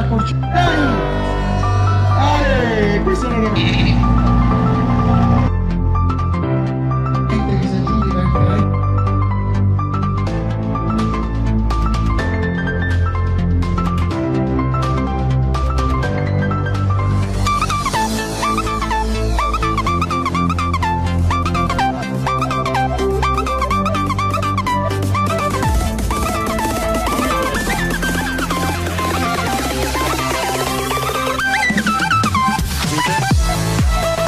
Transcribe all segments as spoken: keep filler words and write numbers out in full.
accorciare. Eh, questo non è... Thank you.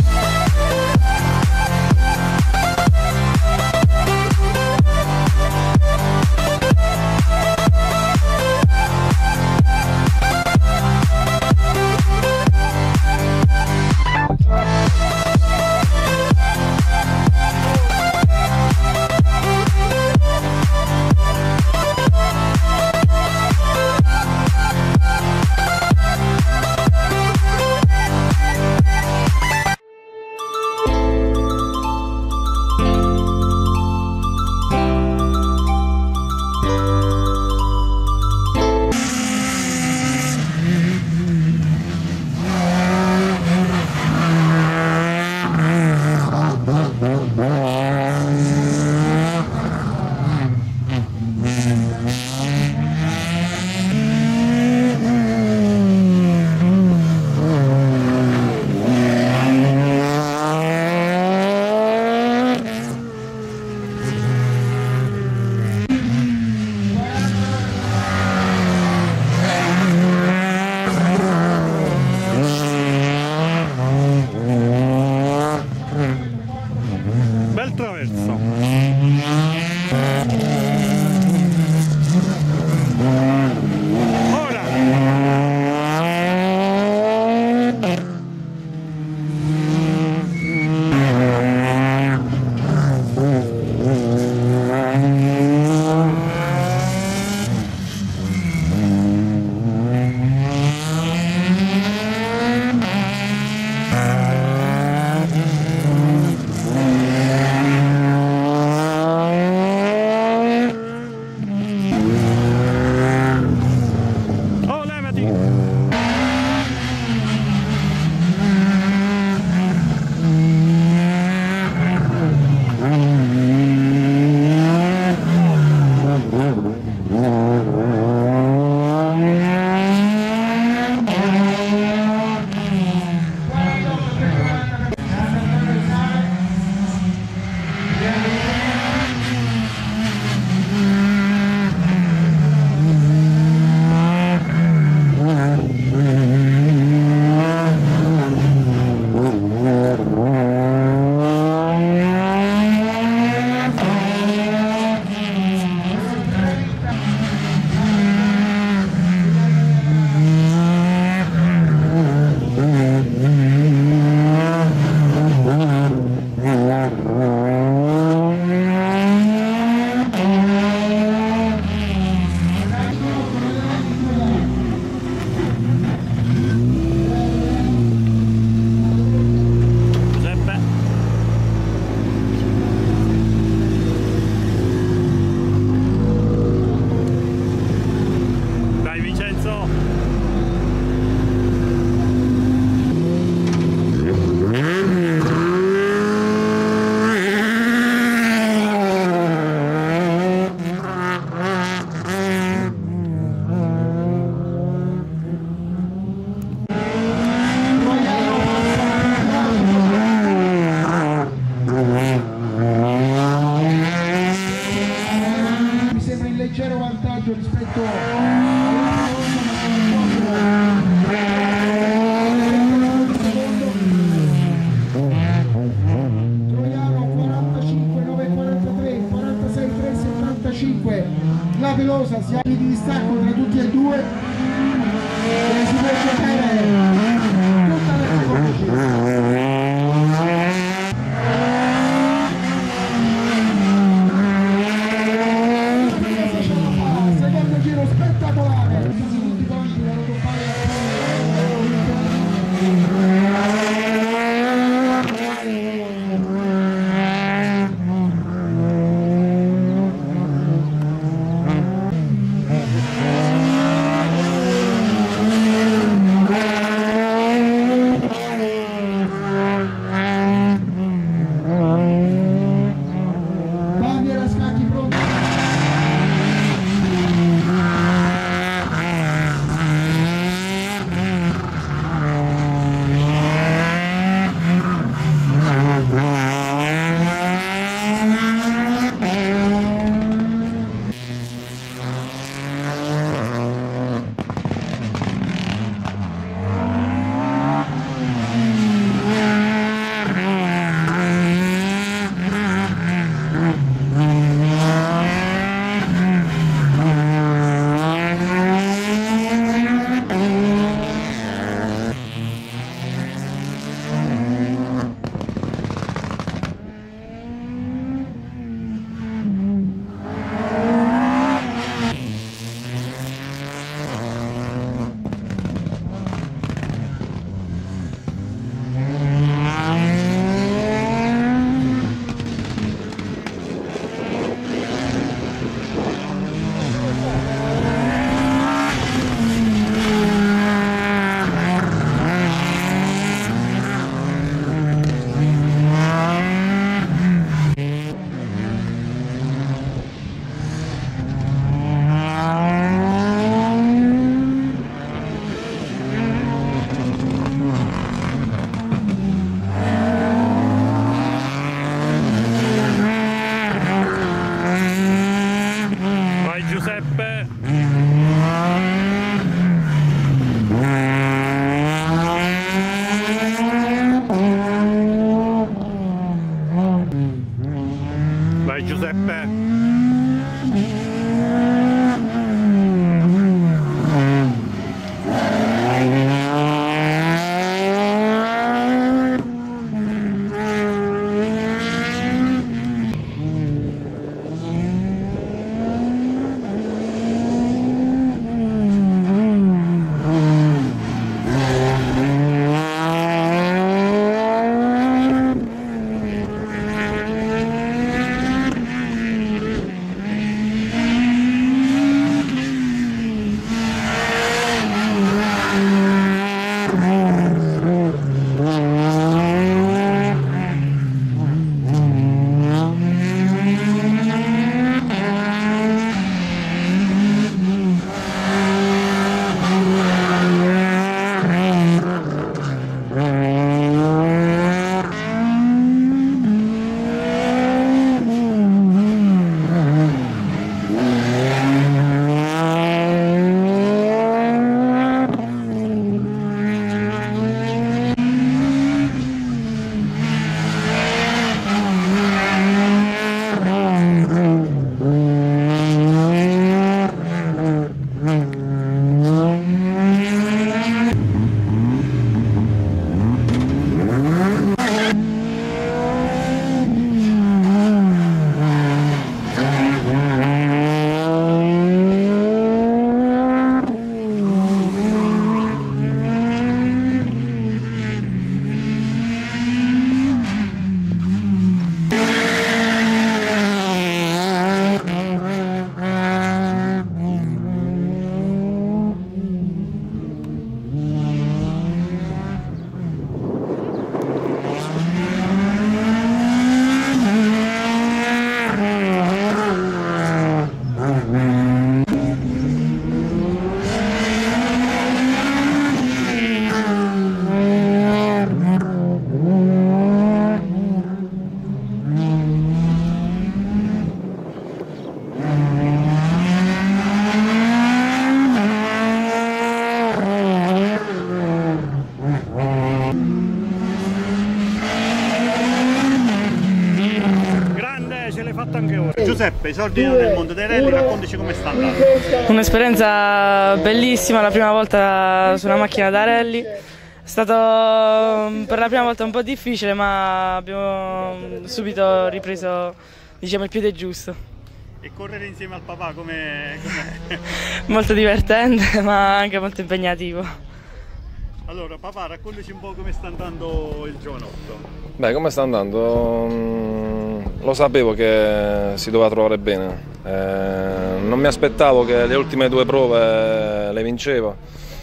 Giuseppe, esordino nel mondo dei rally, raccontaci come sta andando. Un'esperienza bellissima, la prima volta su una macchina da rally. È stato per la prima volta un po' difficile, ma abbiamo subito ripreso, diciamo, il piede giusto. E correre insieme al papà com'è? Com Molto divertente, ma anche molto impegnativo. Allora papà, raccontaci un po' come sta andando il giovanotto. Beh, come sta andando? Mm, lo sapevo che si doveva trovare bene. Eh, non mi aspettavo che le ultime due prove le vinceva.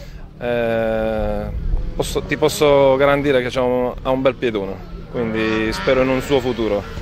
Eh, posso, ti posso garantire che un, ha un bel piedone, quindi spero in un suo futuro.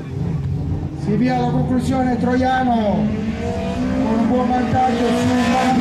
Si via alla conclusione Troiano con un buon vantaggio su